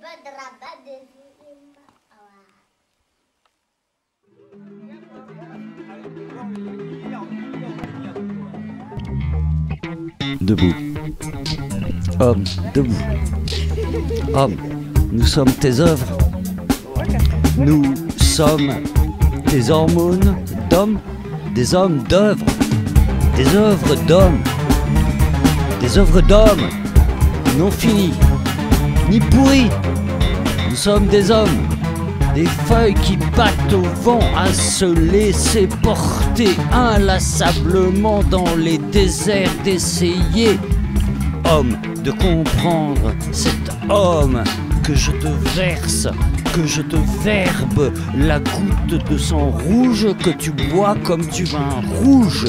Debout. Homme, debout. Homme, nous sommes tes œuvres. Nous sommes des hormones d'hommes, des hommes d'œuvres, des œuvres d'hommes, des œuvres d'hommes non finies, ni pourries. Nous sommes des hommes, des feuilles qui battent au vent à se laisser porter inlassablement dans les déserts, d'essayer, homme, de comprendre cet homme que je te verse, que je te verbe, la goutte de sang rouge que tu bois comme du vin rouge.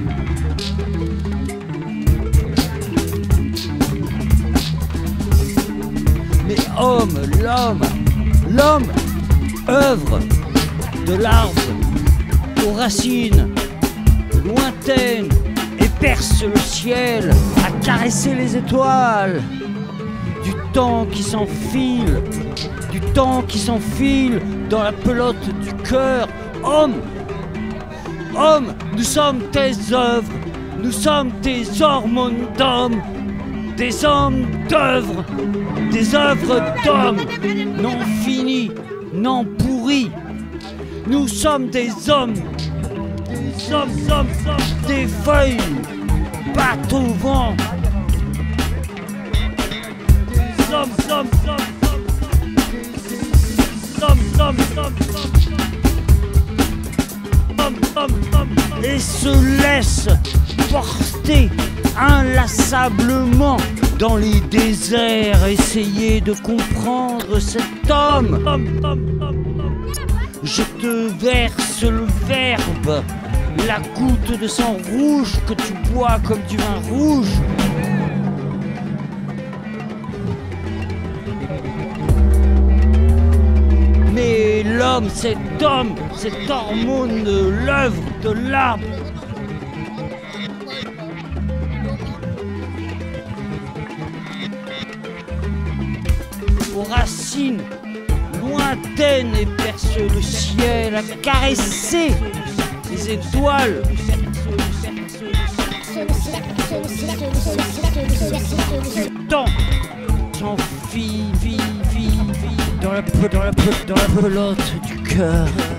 Mais homme, l'homme, œuvre de l'arbre aux racines lointaines et perce le ciel à caresser les étoiles. Du temps qui s'enfile, du temps qui s'enfile dans la pelote du cœur. Homme, homme, nous sommes tes œuvres, nous sommes tes hormones d'hommes, des hommes d'œuvre, des œuvres d'hommes, non finies, non pourries. Nous sommes des hommes, des feuilles battent au vent. Et se laisse porter inlassablement dans les déserts, essayer de comprendre cet homme. Je te verse le verbe, la goutte de sang rouge que tu bois comme du vin rouge. Mais l'homme, cet hormone de l'œuvre, de l'arbre, aux racines lointaines et perce le ciel, à caresser les étoiles. Du temps s'enfile dans la pelote du cœur.